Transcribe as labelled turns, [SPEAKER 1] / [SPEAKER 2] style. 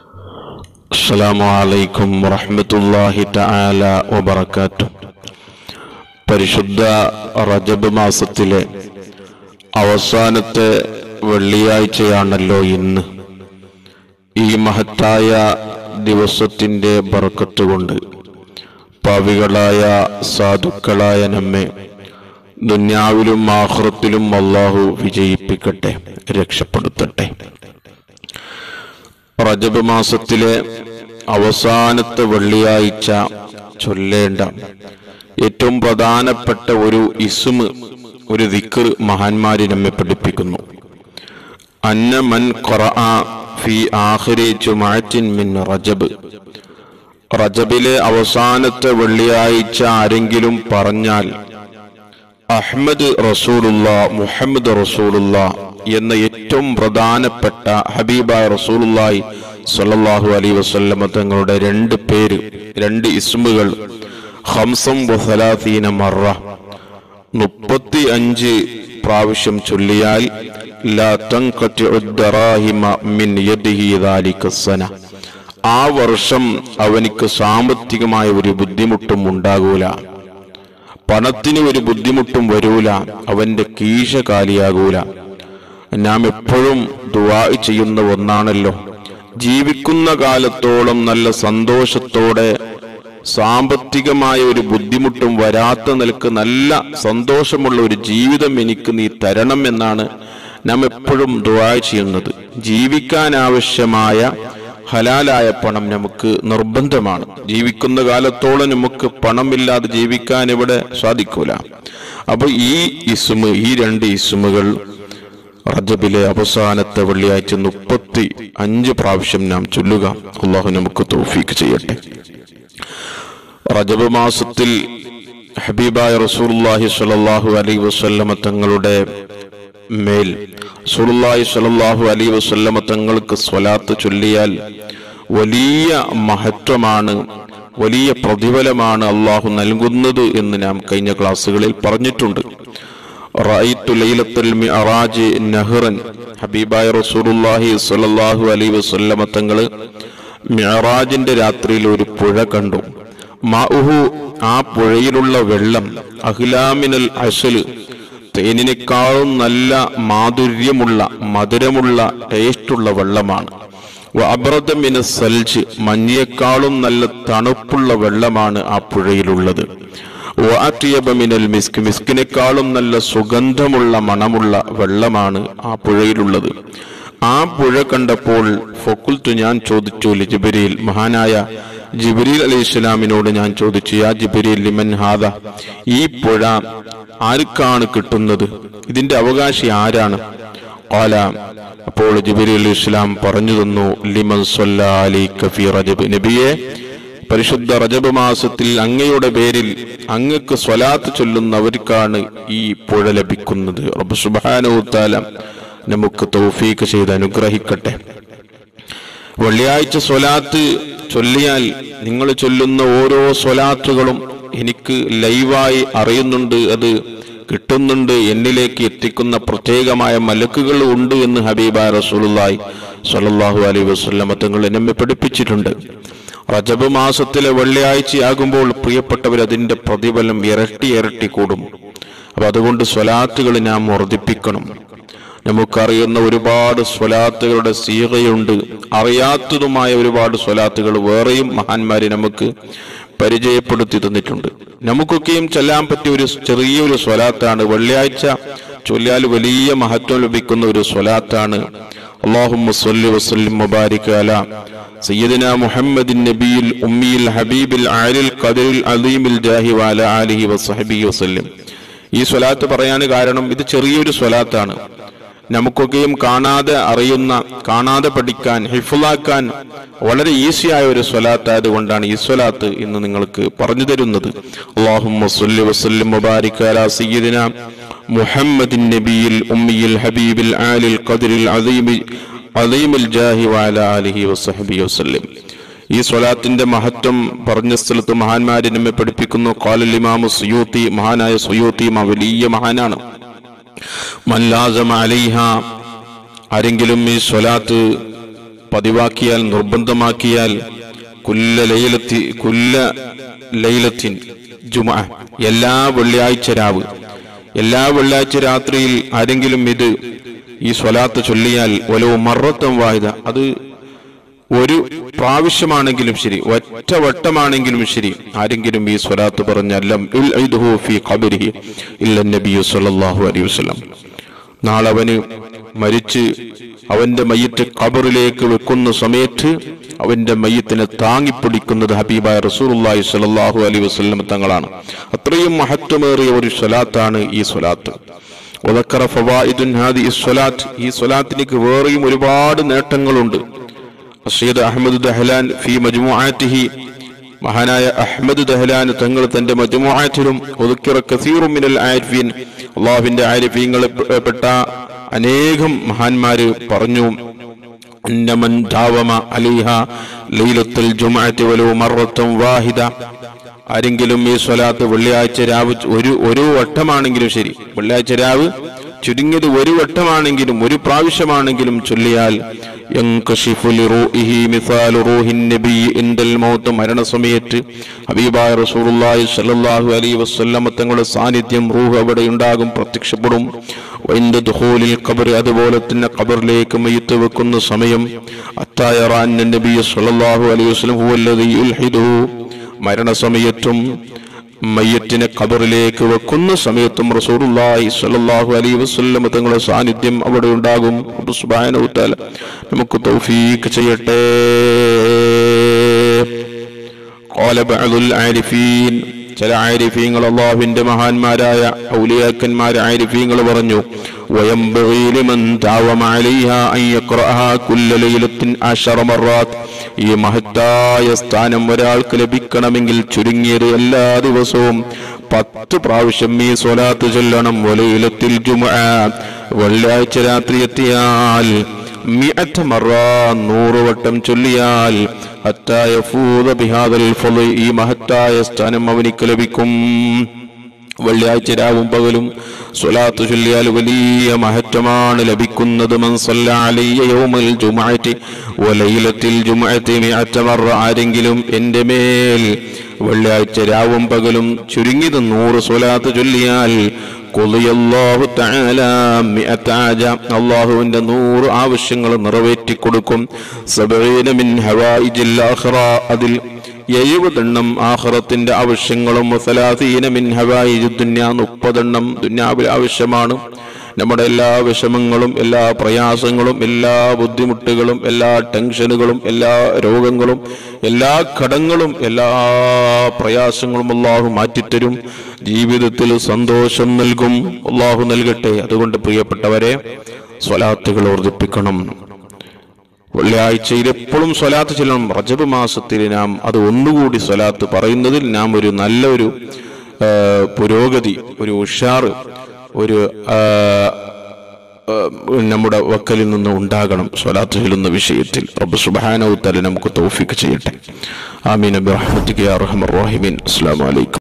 [SPEAKER 1] അസ്സലാമു അലൈക്കും വറഹ്മത്തുള്ളാഹി തആല വബറകാതുഹു. പരിശുദ്ധ റജബ് മാസത്തിലെ അവസാനത്തെ വെള്ളിയാഴ്ചയാണല്ലോ ഇന്ന്. ഈ മഹത്തായ ദിവസത്തിൻ്റെ ബർക്കത്ത് കൊണ്ട് പാപികളായ സാധുക്കളായ നമ്മെ ദുനിയാവിലും ആഖിറത്തിലും അല്ലാഹു വിജയിപ്പിക്കട്ടെ, രക്ഷപ്പെടുത്തട്ടെ. റജബ് മാസത്തിലെ അവസാനത്തെ വെള്ളിയാഴ്ച ചൊല്ലേണ്ട ഏറ്റവും പ്രധാനപ്പെട്ട ഒരു ഇസ്മ്, ഒരു ദിക്ർ മഹാന്മാര് നമ്മെ പഠിപ്പിക്കുന്നു. അന്ന മൻ ഖറഅ ഫി ആഖിരി ജുമഅത്തിൻ മിൻ റജബ്. റജബിലെ അവസാനത്തെ വെള്ളിയാഴ്ച ആരെങ്കിലും പറഞ്ഞാൽ അഹ്മദ് റസൂലുള്ളാഹ്, മുഹമ്മദ് റസൂലുള്ളാഹ് എന്ന ഏറ്റവും പ്രധാനപ്പെട്ട ഹബീബായ റസൂലുള്ളാഹി സ്വല്ലല്ലാഹു അലൈഹി വസല്ലമ തങ്ങളുടെ രണ്ട് പേര്, രണ്ട് ഇസ്മുകൾ 35 മറ 35 പ്രാവശ്യം ചൊല്ലിയാൽ ലാ തൻഖതിഉ ദറാഹിമ മിൻ യദിഹി ദാലിക സന. ആ വർഷം അവനിക്ക് സാമ്പത്തികമായ ഒരു ബുദ്ധിമുട്ടും ഉണ്ടാകൂല, പണത്തിന് ഒരു ബുദ്ധിമുട്ടും വരൂല, അവന്റെ കീശ കാലിയാകൂല. നാം എപ്പോഴും ദുആ ചെയ്യുന്ന ഒന്നാണല്ലോ, ജീവിക്കുന്ന കാലത്തോളം നല്ല സന്തോഷത്തോടെ സാമ്പത്തികമായ ഒരു ബുദ്ധിമുട്ടും വരാത്ത നിലക്ക് നല്ല സന്തോഷമുള്ള ഒരു ജീവിതം എനിക്ക് നീ തരണം എന്നാണ് നാം എപ്പോഴും ദുആ ചെയ്യുന്നത്. ജീവിക്കാൻ ആവശ്യമായ ഹലാലായ പണം നമുക്ക് നിർബന്ധമാണ്. ജീവിക്കുന്ന കാലത്തോളം നമുക്ക് പണമില്ലാതെ ജീവിക്കാൻ ഇവിടെ സാധിക്കൂല. അപ്പൊ ഈ രണ്ട് ഇസ്മുകൾ റജബിലെ അവസാനത്തെ വെള്ളിയാഴ്ച 35 പ്രാവശ്യം നാം ചൊല്ലുക. അല്ലാഹു നമുക്ക് തൗഫീഖ് ചെയ്യട്ടെ. റജബ് മാസത്തിൽ ഹബീബായ റസൂലുള്ളാഹി സ്വല്ലല്ലാഹു അലൈഹി വസല്ലമ തങ്ങളുടെ മേൽ റസൂലുള്ളാഹി സ്വല്ലല്ലാഹു അലൈഹി വസല്ലമ തങ്ങൾക്ക് സ്വലാത്ത് ചൊല്ലിയാൽ വലിയ മഹത്വമാണ്, വലിയ പ്രതിഫലമാണ് അല്ലാഹു നൽകുന്നത് എന്ന് നാം കഴിഞ്ഞ ക്ലാസ്സുകളിൽ പറഞ്ഞിട്ടുണ്ട്. റഅയ്തു ലൈലത്തുൽ മിഅറാജ് നഹ്റൻ. ഹബീബായ റസൂലുള്ളാഹി സ്വല്ലല്ലാഹു അലൈഹി വസല്ലമ തങ്ങൾ മിഅറാജിന്റെ രാത്രിയിൽ ഒരു പുഴ കണ്ടു. മാഉഹു, ആ പുഴയിലുള്ള വെള്ളം അഹ്ലാമിനൽ അസൽ, തേനിനേക്കാളും നല്ല മാധുര്യമുള്ള മധുരമുള്ള ടേസ്റ്റുള്ള വെള്ളമാണ്. വഅബ്റദ മിനസ് സൽജ്, മഞ്ഞയേക്കാളും നല്ല തണുപ്പുള്ള വെള്ളമാണ് ആ പുഴയിലുള്ളത്. വഅത്യബ മിനൽ മിസ്ക്, മിസ്കിനേക്കാളും നല്ല സുഗന്ധമുള്ള മണമുള്ള വെള്ളമാണ് ആ പുഴയിലുള്ളത്. ആ പുഴ കണ്ടപ്പോൾ ഫഖുൽതു, ഞാൻ ചോദിച്ചു, ലിജിബ്രീൽ, മഹാനായ ജിബ്രീൽ അലൈഹിസ്സലാമിനോട് ഞാൻ ചോദിച്ചു, യാ ജിബ്രീൽ ലിമൻ ഹാദ, ഈ പുഴ ആർക്കാണ് കിട്ടുന്നത്, ഇതിന്റെ അവകാശി ആരാണ്? ഖാല, അപ്പോൾ ജിബ്രീൽ അലൈഹിസ്സലാം പറഞ്ഞു തന്നു, ലിമൻ സ്വല്ലാ അലൈക ഫീ റജബ്, നബിയെ, പരിശുദ്ധ റജബ് മാസത്തിൽ അങ്ങയുടെ പേരിൽ അങ്ങക്ക് സ്വലാത്ത് ചൊല്ലുന്നവർക്കാണ് ഈ പുഴ ലഭിക്കുന്നത്. റബ്ബ് സുബ്ഹാനഹു വ തആല നമുക്ക് തൗഫീഖ് ചെയ്ത് അനുഗ്രഹിക്കട്ടെ. വെള്ളിയാഴ്ച സ്വലാത്ത് ചൊല്ലിയാൽ നിങ്ങൾ ചൊല്ലുന്ന ഓരോ സ്വലാത്തുകളും എനിക്ക് ലൈവായി അറിയുന്നുണ്ട്, അത് കിട്ടുന്നുണ്ട്, എന്നിലേക്ക് എത്തിക്കുന്ന പ്രത്യേകമായ മലക്കുകൾ ഉണ്ട് എന്ന് ഹബീബായ റസൂലുള്ളാഹി സ്വല്ലല്ലാഹു അലൈഹി വസല്ലം തങ്ങൾ നമ്മെ പഠിപ്പിച്ചിട്ടുണ്ട്. റജബ് മാസത്തിലെ വെള്ളിയാഴ്ചയാകുമ്പോൾ പ്രിയപ്പെട്ടവർ, അതിന്റെ പ്രതിഫലം ഇരട്ടി കൂടും. അപ്പൊ അതുകൊണ്ട് സ്വലാത്തുകൾ നാം വർദ്ധിപ്പിക്കണം. നമുക്കറിയുന്ന ഒരുപാട് സ്വലാത്തുകളുടെ സീഗയുണ്ട്, അറിയാത്തതുമായ ഒരുപാട് സ്വലാത്തുകൾ വേറെയും മഹാന്മാരെ നമുക്ക് പരിചയപ്പെടുത്തി തന്നിട്ടുണ്ട്. നമുക്കൊക്കെയും ചൊല്ലാൻ പറ്റിയ ഒരു ചെറിയൊരു സ്വലാത്താണ്, വെള്ളിയാഴ്ച ചൊല്ലിയാൽ വലിയ മഹത്വം ലഭിക്കുന്ന ഒരു സ്വലാത്താണ്. അല്ലാഹുമ്മ സ്വല്ലി വസല്ലിം വബാരിക് അലാ സയ്യിദിനാ മുഹമ്മദിൻ നബിയിൽ ഉമ്മിയിൽ ഹബീബിൽ ആലിൽ ഖദറിൽ അലീമിൽ ജാഹി വഅലാ ആലിഹി വസഹബിഹി വസല്ലം. ഈ സ്വലാത്ത് പറയാൻ കാരണം ഇത് ചെറിയൊരു സ്വലാത്താണ്. നമുക്കൊക്കെയും കാണാതെ അറിയുന്ന, കാണാതെ പഠിക്കാൻ, ഹിഫ്ളാക്കാൻ വളരെ ഈസിയായ ഒരു സ്വലാത്തായത് കൊണ്ടാണ് ഈ സ്വലാത്ത് ഇന്ന് നിങ്ങൾക്ക് പറഞ്ഞു തരുന്നത്. അല്ലാഹുമ്മ സ്വല്ലി വസല്ലിം വബാരിക് അലാ സയ്യിദിനാ മുഹമ്മദിൻ നബിയിൽ ഉമ്മിയിൽ ഹബീബിൽ ആലിൽ ഖദറിൽ അലീമിൽ ജാഹി വഅലാ ആലിഹി വസഹബിഹി വസല്ലം. ഈ സ്വലാത്തിന്റെ മഹത്വം പറഞ്ഞ സ്ഥലത്ത് മഹാന്മാരെ നമ്മെ പഠിപ്പിക്കുന്നു. ഖാലൽ ഇമാമു സുയൂത്തി, മഹാനായ സുയൂത്തി വലിയ മഹാനാണ്. മൻ ലാസമ അലൈഹ, ആരെങ്കിലും ഈ സ്വലാത്ത് പതിവാക്കിയാൽ, നിർബന്ധമാക്കിയാൽ കുല്ല ലൈലത്തിൻ ജുമുഅ, എല്ലാ വെള്ളിയാഴ്ച രാവ്, എല്ലാ വെള്ളിയാഴ്ച രാത്രിയിൽ ആരെങ്കിലും ഈ സ്വലാത്ത് ചൊല്ലിയാൽ വലോ മറത്തം വാഹിദ, അത് ഒരു പ്രാവശ്യമാണെങ്കിലും ശരി, ഒറ്റ വട്ടമാണെങ്കിലും ശരി, ആരെങ്കിലും ഈ സ്വലാത്ത് പറഞ്ഞാൽ ലം യുൽഇദ്ഹു ഫീ ഖബ്രിഹി ഇല്ല നബി സല്ലല്ലാഹു അലൈഹി വസല്ലം, നാളെ അവന് മരിച്ച് അവന്റെ മയ്യിത്ത് ഖബറിലേക്ക് വെക്കുന്ന സമയത്ത് അവന്റെ മയ്യിത്തിനെ താങ്ങിപ്പിടിക്കുന്നത് ഹബീബായ റസൂലുള്ളാഹി സ്വല്ലല്ലാഹു അലൈഹി വസല്ലം തങ്ങളാണ്. അത്രയും മഹത്വമേറിയ ഒരു സ്വലാത്താണ് ഈ സ്വലാത്ത്. വദക്കറ ഫവായിദുൻ ഹാദിഹി സ്വലാത്ത്, ഈ സ്വലാത്തിലേക്ക് വേറെയും ഒരുപാട് നേട്ടങ്ങളുണ്ട്. സയ്യിദ് അഹ്മദ് ദഹ്ലാൻ ഫി മജ്മുഅത്തിഹി, മഹാനായ അഹ്മദ് ദഹ്ലാൻ തങ്ങൾ തന്റെ മജ്മുഅത്തിലും ഉദ്കിറ കസീറുൻ മിനൽ ആരിഫീൻ, അല്ലാഹുവിന്റെ ആരിഫീങ്ങളിൽ പെട്ട അനേകം മഹാന്മാര് പറഞ്ഞു, അന്നമൻ ദാവമ അലൈഹ ലൈലത്തുൽ ജുമുഅത്തി വലോ മറത്തൻ വാഹിദ, ആരെങ്കിലും ഈ സ്വലാത്ത് വെള്ളിയാഴ്ച രാവ് ഒരു വട്ടമാണെങ്കിലും ശരി, വെള്ളിയാഴ്ച രാവ് ചുരുങ്ങിയത് ഒരു വട്ടമാണെങ്കിലും ഒരു പ്രാവശ്യമാണെങ്കിലും ചൊല്ലിയാൽ മരണസമയത്ത് ഹബീബായ റസൂലുള്ളാഹി സ്വല്ലല്ലാഹു അലൈഹി വസല്ലം തങ്ങളുടെ സാന്നിധ്യം റൂഹ് അവിടെ ഉണ്ടാകും, പ്രത്യക്ഷപ്പെടും. അതുപോലെ തന്നെ ഖബറിലേക്ക് മയ്യിത്ത് വെക്കുന്ന സമയം നബി സ്വല്ലല്ലാഹു അലൈഹി വസല്ലം ഹുവല്ലദീ യുൽഹിദുഹു, മരണസമയത്തും മയ്യത്തിനെ ഖബറിലേക്ക് വെക്കുന്ന സമയത്തും റസൂലുള്ളാഹി സ്വല്ലല്ലാഹു അലൈഹി വസല്ലം തങ്ങളുടെ സാന്നിധ്യം അവിടെ ഉണ്ടാകും. അല്ലാഹു സുബ്ഹാനഹു വ തആല നമുക്ക് തൗഫീഖ് ചെയ്യട്ടെ. ഖാല ബഅദുൽ ആരിഫീൻ, ചില ആരിഫീങ്ങൾ, അല്ലാഹുവിന്റെ മഹാന്മാരായ ഔലിയാക്കന്മാർ ആരിഫീങ്ങൾ പറഞ്ഞു, വയംബഗി ലിമൻ ദാവമ അലൈഹാ അൻ യഖറഅഹാ കുല്ല ലൈലത്തിൻ 10 മററാത്ത്, ഈ മഹത്തായ സ്ഥാനം ഒരാൾക്ക് ലഭിക്കണമെങ്കിൽ ചുരുങ്ങിയത് എല്ലാ ദിവസവും 10 പ്രാവശ്യം ഈ സ്വലാത്ത് ചൊല്ലണം. വലൈലത്തുൽ ജുമുഅ, വെള്ളിയാഴ്ച രാത്രി എത്തിയാൽ 100 മറ, 100 വട്ടം ചൊല്ലിയാൽ ഹത്താ യഫൂദ ബിഹാദൽ ഫള്, ഈ മഹത്തായ സ്ഥാനം അവനിക്ക് ലഭിക്കും. വെള്ളിയാഴ്ച രാവും പകലും സ്വലാത്ത് ചൊല്ലിയാൽ വലിയ മഹത്വമാണ് ലഭിക്കുന്നത്. മൻ സല്ലല്ലാ അലൈഹി യൗമൽ ജുമുഅത്തി വലൈലത്തുൽ ജുമുഅത്തി 100 മറ, ആരെങ്കിലും എൻ്റെ മേൽ വെള്ളിയാഴ്ച രാവും പകലും ചുരുങ്ങിയത് 100 സ്വലാത്ത് ചൊല്ലിയാൽ ഖുദിയല്ലാഹു തആല 100 ആജ, അല്ലാഹുവിന്റെ 100 ആവശ്യങ്ങൾ നിറവേറ്റി കൊടുക്കും. 70 മിൻ ഹവായിജിൽ ആഖിറ, അതിൽ 70 എണ്ണം ആഖിറത്തിന്റെ ആവശ്യങ്ങളും 30 മിൻ ഹവായിജുദ് ദുനിയ, 30 എണ്ണം ദുനിയാവിലെ ആവശ്യമാണ്. നമ്മുടെ എല്ലാ വിഷമങ്ങളും, എല്ലാ പ്രയാസങ്ങളും, എല്ലാ ബുദ്ധിമുട്ടുകളും, എല്ലാ ടെൻഷനുകളും, എല്ലാ രോഗങ്ങളും, എല്ലാ കടങ്ങളും, എല്ലാ പ്രയാസങ്ങളും അല്ലാഹു മാറ്റിത്തരും. ജീവിതത്തിൽ സന്തോഷം നൽകും. അല്ലാഹു നൽകട്ടെ. അതുകൊണ്ട് പ്രിയപ്പെട്ടവരെ, സ്വലാത്തുകൾ വർദ്ധിപ്പിക്കണം. വെള്ളിയാഴ്ചയിൽ എപ്പോഴും സ്വലാത്ത് ചൊല്ലണം. റജബ് മാസത്തിൽ നാം അത് ഒന്നുകൂടി സ്വലാത്ത് പറയുന്നതിൽ നാം ഒരു നല്ലൊരു പുരോഗതി, ഒരു ഉഷാറ്, ഒരു നമ്മുടെ വക്കലിൽ നിന്ന് ഉണ്ടാകണം സ്വലാത്ത് ചൊല്ലുന്ന വിഷയത്തിൽ. റബ്ബ് സുബ്ഹാനഹു വ തആല നമുക്ക് തൗഫീഖ് ചെയ്യട്ടെ. ആമീൻ ബിറഹ്മതിക യാ അർഹമർ റഹീമീൻ. അസ്സലാമു അലൈക്കും.